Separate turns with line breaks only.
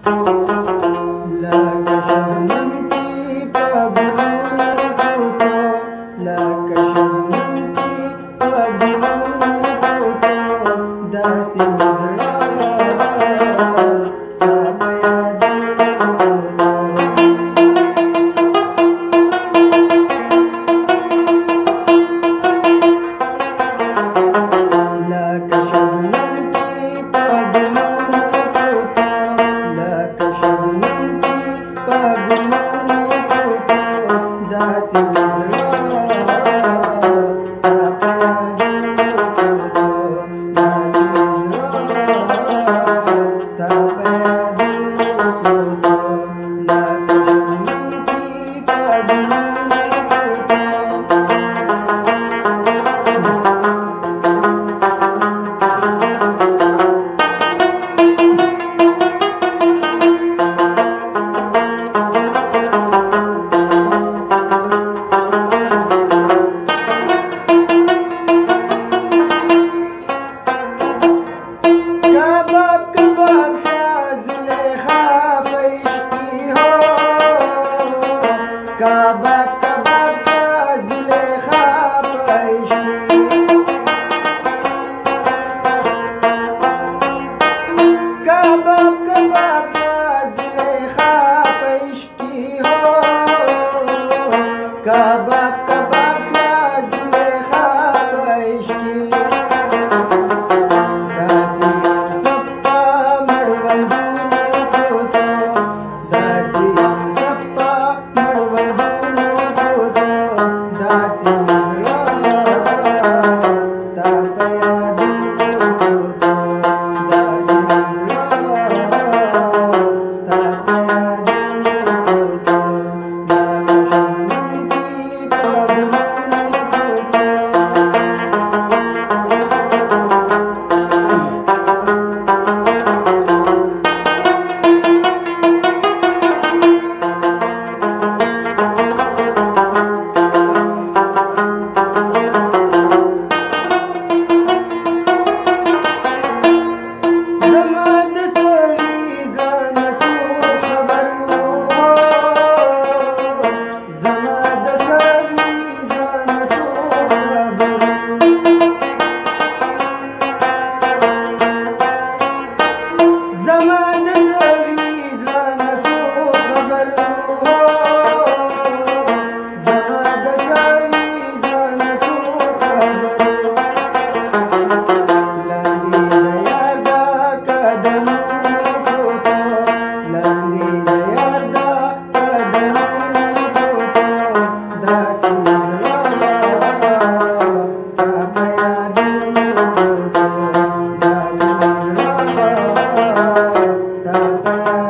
لکه شبنم چې په ګلونو بوته، لکه شبنم چې په ګلونو بوته، داسې مې زړه ستا په یادونو بوته. لکه شبنم چې په ګلونو بوته، لکه شبنم چې په ګلونو بوته، داسې مې زړه ستا په یادونو بوته، داسې مې زړه ستا په یادونو بوته. لکه شبنم چې په ګلونو بوته. کباب کباب شاه زلیخا په عشقي هو، کباب کباب شاه زلیخا په عشقي. کباب کباب شاه زلیخا په عشقي هو، کباب کباب شاه زلیخا په عشقي. داسې یوسف په مړوندونو بوته، داسې یوسف په مړوندونو بوته، داسې مې زړه ستا په یادونو بوته، داسې مې زړه ستا په یادونو بوته. لکه شبنم چې په ګلونو بوته. زما د سوي زړه سو خبرو، زما د سوي زړه سو خبرو. زما د سوي زړه سو خبرو، زما د سوي زړه سو خبرو. لاندې د یار د قدمونو پروته، لاندې د یار د قدمونو پروته، داسې مې زړه ستا په یادونو پروته، داسې مې زړه ستا په